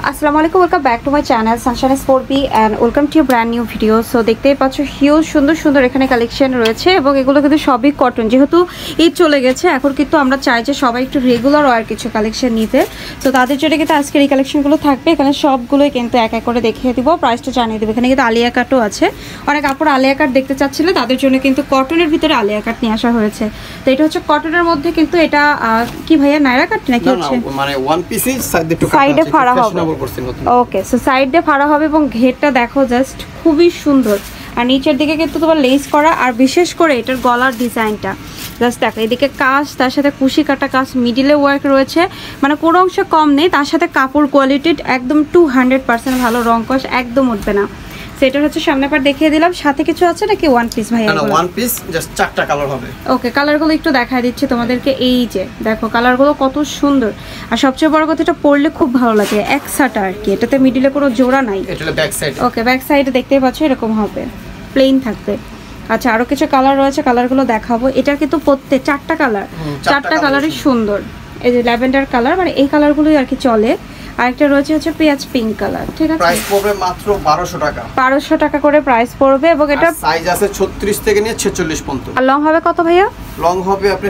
আসসালামু আলাইকুম, welcome back to my channel Sunshine Sportby and welcome to brand new video. So দেখতেই পাচ্ছ huge সুন্দর সুন্দর এখানে কালেকশন রয়েছে এবং এগুলো কিন্তু সবই কটন। যেহেতু ঈদ চলে গেছে, এখন কিন্তু আমরা চাই যে সবাই একটু রেগুলার ওয়ার কিছু কালেকশন নিতে। তো তাদের জন্য কিন্তু আজকের এই কালেকশনগুলো থাকবে। এখানে সবগুলোই কিন্তু এক এক করে দেখিয়ে দিব, প্রাইসটা জানিয়ে দেবো। এখানে কিন্তু আলিয়া কাটও আছে, অনেক আপুর আলিয়া কাট দেখতে চাচ্ছিল, তাদের জন্য কিন্তু কটনের ভিতরে আলিয়া কাট নিয়ে আসা হয়েছে। তো এটা হচ্ছে কটনের মধ্যে, কিন্তু এটা কি ভাইয়া নাইরা কাট নাকি হচ্ছে মানে ওয়ান পিসই সাইডে ফাড়া হবে। ওকে, সো সাইড দিয়ে ফাড়া হবে এবং ঘেরটা দেখো জাস্ট খুবই সুন্দর। আর নিচের দিকে কিন্তু তোমার লেস করা, আর বিশেষ করে এটার গলার ডিজাইনটা জাস্ট দেখো, এদিকে কাজ, তার সাথে কুশি কাটা কাজ, মিডিলে ওয়ার্ক রয়েছে, মানে কোনো অংশ কম নেই। তার সাথে কাপড় কোয়ালিটি একদম 200% ভালো, রং কষ একদম উঠবে না। সেটা হচ্ছে সামনে পার দেখিয়ে দিলাম। সাথে কিছু আছে নাকি ওয়ান পিস ভাই? না, ওয়ান পিস, জাস্ট চারটা কালার হবে। ওকে, কালারগুলো একটু দেখায় দিচ্ছি তোমাদেরকে। এই যে দেখো কালারগুলো কত সুন্দর, আর সবচেয়ে বড় কথা এটা পরলে খুব ভালো লাগে। এক সাটা আর কি, এটাতে মিডিলে কোনো জোড়া নাই। এটা হলো ব্যাক সাইড। ওকে, ব্যাক সাইডে দেখতেই পাচ্ছ এরকম হবে, প্লেন থাকবে। আচ্ছা, আরো কিছু কালার রয়েছে, কালারগুলো দেখাবো। এটা কিন্তু প্রত্যেক চারটা কালার, চারটা কালারই সুন্দর। এই যে ল্যাভেন্ডার কালার, মানে এই কালারগুলোই আর কি চলে। আরেকটা রয়েছে হচ্ছে পেঁয়াজ পিঙ্ক কালার। ঠিক আছে, প্রাইস পড়বে মাত্র 1200 টাকা। 1200 টাকা করে প্রাইস পড়বে এবং এটা সাইজ আছে 36 থেকে নিয়ে 46 পর্যন্ত। আর লং হবে কত ভাইয়া? লং হবে আপনি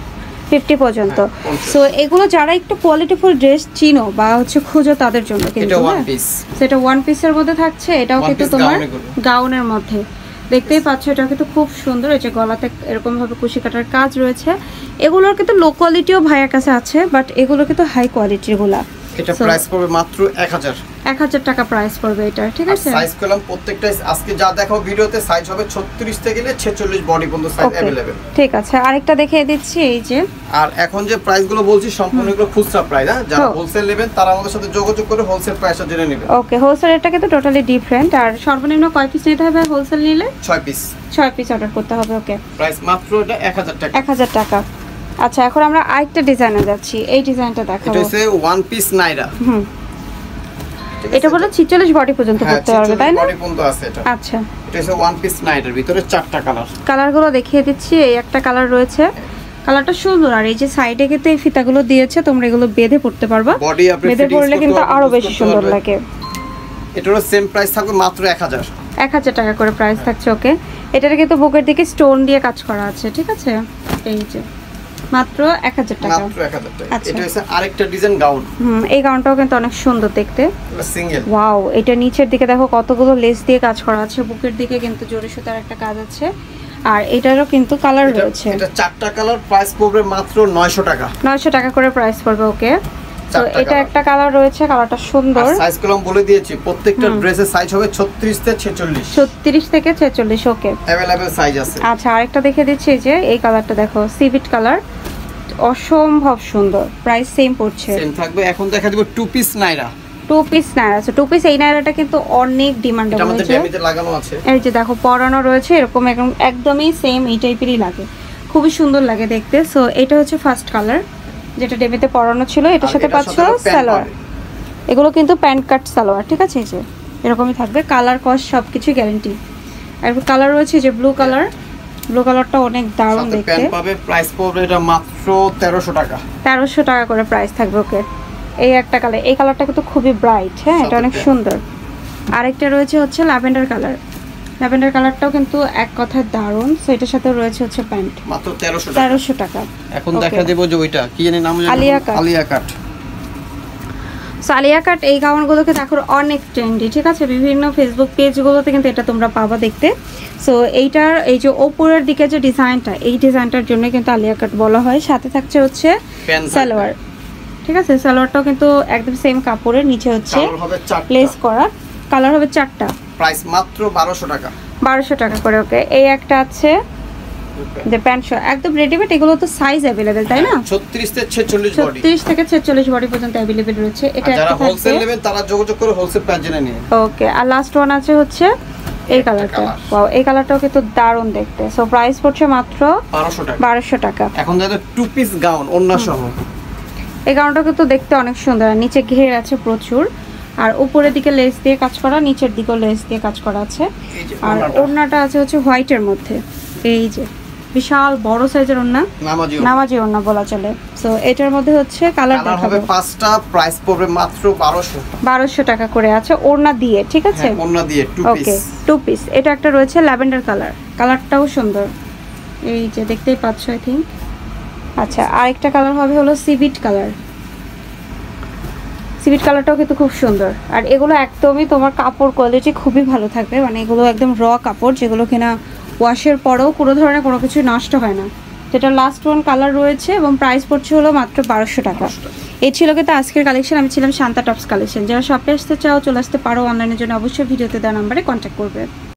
50 পর্যন্ত। সো এগুলো যারা একটু কোয়ালিটিফুল ড্রেস চিনো বা হচ্ছে খুঁজো তাদের জন্য কিন্তু এটা ওয়ান পিস। সেটা ওয়ান পিসের মধ্যে থাকছে। এটাও কিন্তু তোমার গাউনের মধ্যে দেখতেই পাচ্ছ, এটা কিন্তু খুব সুন্দর। এই যে গলাতে এরকম ভাবে কুশি কাটার কাজ রয়েছে। এগুলোর কিন্তু লো কোয়ালিটিও ভাইয়ের কাছে আছে, বাট এগুলো কিন্তু হাই কোয়ালিটির গুলা। এটা প্রাইস পড়বে মাত্র 1000 টাকা প্রাইস পড়বে এটা। ঠিক আছে, সাইজ কলম প্রত্যেকটা আজকে যা দেখাবো ভিডিওতে সাইজ হবে 36 থেকে নিয়ে 46 বডি পর্যন্ত সাইজ अवेलेबल। ঠিক আছে, আরেকটা দেখিয়ে দিচ্ছি। এই যে আর এখন যে প্রাইসগুলো বলছি সম্পূর্ণ এগুলো খুচরা প্রাইস। হ্যাঁ, যারা হোলসেল নেবেন তারা আমাদের সাথে যোগাযোগ করে হোলসেল প্রাইসটা জেনে নেবেন। ওকে, হোলসেল রেটটা কিন্তু টোটালি ডিফারেন্ট। আর সর্বনিম্ন কয় পিস নিতে হবে হোলসেল নিলে? 6 পিস। 6 পিস অর্ডার করতে হবে। ওকে, প্রাইস মাত্র এটা 1000 টাকা। 1000 টাকা। আচ্ছা, এখন আমরা আরেকটা ডিজাইনে যাচ্ছি। এই ডিজাইনটা দেখাবো। এটা হচ্ছে ওয়ান পিস নাইরা। এটা বলে 46 বডি পর্যন্ত করতে পারবে, তাই না? বডি পর্যন্ত আছে এটা। আচ্ছা, এটা হচ্ছে ওয়ান পিস নাইরার ভিতরে চারটা কালার। কালারগুলো দেখিয়ে দিচ্ছি। এই একটা কালার রয়েছে, কালারটা সুন্দর। আর এই যে সাইডে কিন্তু এই ফিতাগুলো দিয়েছে, তোমরা এগুলো বেঁধে পড়তে পারবা। বডি আপনি বেঁধে পড়লে কিন্তু আরো বেশি সুন্দর লাগে। এটারও সেম প্রাইস থাকবে মাত্র 1000 টাকা করে প্রাইস থাকছে। ওকে, এটার কিন্তু বুকের দিকে স্টোন দিয়ে কাজ করা আছে। ঠিক আছে, এই যে মাত্র 1000 টাকা। মাত্র 1000 টাকা। এটা হচ্ছে আরেকটা ডিজাইন গাউন। এই গাউনটাও কিন্তু অনেক সুন্দর দেখতে। সিঙ্গেল। ওয়াও, এটা নিচের দিকে দেখো কতগুলো লেস দিয়ে কাজ করা আছে, বুকের দিকে কিন্তু জরি সুতার একটা কাজ আছে। আর এটারও কিন্তু কালার রয়েছে। এটা চারটা কালার, প্রাইস পড়বে মাত্র 900 টাকা। 900 টাকা করে প্রাইস পড়বে। ওকে, তো এটা একটা কালার রয়েছে, কালারটা সুন্দর। সাইজ কলম বলে দিয়েছি, প্রত্যেকটা ড্রেসের সাইজ হবে 36 থেকে 46। 36 থেকে 46। ওকে, अवेलेबल সাইজ আছে। আচ্ছা, আরেকটা দেখে দিচ্ছি। যে এই কালারটা দেখো, সিভিট কালার, অসম্ভব সুন্দর। প্রাইস সেম পড়ছে, সেম থাকবে। এখন দেখা দিব two piece Naira. Two piece Naira আছে। টু পিস এই নাইরাটা কিন্তু অনেক ডিমান্ডেবল। এটা আমাদের ড্যামেজে লাগানো আছে। এই যে দেখো পরানো রয়েছে, এরকম একদমই সেম এই টাইপেরই লাগে, খুবই সুন্দর লাগে দেখতে। সো এটা হচ্ছে ফার্স্ট কালার, যেটা ডেমেতে পরানো ছিল। এটার সাথে পাচ্ছ সালোয়ার। এগুলো কিন্তু প্যান্ট কাট সালোয়ার। ঠিক আছে, এই যে এরকমই থাকবে, কালার কস সবকিছু গ্যারান্টি। আর কালার রয়েছে যে ব্লু কালার, ব্লু কালারটা অনেক দারুণ দেখতে। প্যান্ট পাবে, প্রাইস পড়বে এটা মাত্র 1300 টাকা। 1300 টাকা করে প্রাইস থাকবে। ওকে, এই একটা কালার, এই কালারটা কিন্তু খুবই ব্রাইট। হ্যাঁ, এটা অনেক সুন্দর। আরেকটা রয়েছে হচ্ছে ল্যাভেন্ডার কালার। ল্যাভেন্ডার কালারটাও কিন্তু এক কথায় দারুণ। সো এটার সাথে রয়েছে হচ্ছে প্যান্ট, মাত্র 1300 টাকা। এখন দেখা দেব যে ওইটা কি জানি নাম, Alia cut. Alia cut. So Alia cut এই গাউনগুলোকে দেখো অনেক ট্রেন্ডি। ঠিক আছে, বিভিন্ন ফেসবুক পেজগুলোতে কিন্তু এটা তোমরা পাবা দেখতে। সো এইটার এই যে ওপরের দিকে যে ডিজাইনটা, এই ডিজাইনটার জন্য কিন্তু আলিয়া কাট বলা হয়। সাথে থাকছে হচ্ছে সালোয়ার। ঠিক আছে, সালোয়ারটাও কিন্তু একদম সেম কাপড়ের, নিচে হচ্ছে লেস করা। কালার হবে 4টা। প্রাইস মাত্র 1200 টাকা। 1200 টাকা করে। ওকে, এই একটা আছে যে প্যান্ট একদম রেডিমেড। এগুলো তো সাইজ अवेलेबल, তাই না? 36 থেকে 46 বডি। 36 থেকে 46 বডি পর্যন্ত अवेलेबल রয়েছে। এটা যারা হোলসেল নেবেন তারা যোগাযোগ করে হোলসেল প্রাইস জেনে নিন। ওকে, আর লাস্ট ওয়ান আছে হচ্ছে এই কালারটা। ওয়াও, এই কালারটাও কিন্তু দারুণ দেখতে। সো প্রাইস পড়ছে মাত্র 1200 টাকা। 1200 টাকা। এখন যাদের টু পিস গাউন ওন্না সহ, এই গাউনটা কিন্তু দেখতে অনেক সুন্দর। নিচে ঘের আছে প্রচুর, আর উপরের দিকে লেস দিয়ে কাজ করা, নিচের দিকেও লেস দিয়ে কাজ করা আছে। আর ওড়নাটা আছে হচ্ছে হোয়াইটের মধ্যে। এই যে বিশাল বড় সাইজের ওড়না, নামাজি ওড়না বলা চলে। সো এটার মধ্যে হচ্ছে কালার হবে পাঁচটা, প্রাইস পড়বে মাত্র 1200 টাকা করে আছে ওড়না দিয়ে, ঠিক আছে? ওড়না দিয়ে ওকে, 2 পিস। এটা একটা রয়েছে ল্যাভেন্ডার কালার, কালারটাও সুন্দর, এই যে দেখতেই পাচ্ছ আই থিঙ্ক। আচ্ছা, আরেকটা কালার হবে হলো সিভিট কালার। সিভিট কালারটাও কিন্তু খুব সুন্দর। আর এগুলো একদমই তোমার কাপড় কোয়ালিটি খুবই ভালো থাকবে, মানে এগুলো একদম র কাপড়, যেগুলো কিনা ওয়াশের পরেও কোনো ধরনের কোনো কিছু নষ্ট হয় না। যেটা লাস্ট ওয়ান কালার রয়েছে এবং প্রাইস পড়ছে হলো মাত্র 1200 টাকা। এই ছিল কিন্তু আজকের কালেকশন। আমি ছিলাম শান্তা টপস কালেকশন। যারা শপে আসতে চাও চলে আসতে পারো, অনলাইনের জন্য অবশ্যই ভিডিওতে দেওয়া নাম্বারে কন্ট্যাক্ট করবে।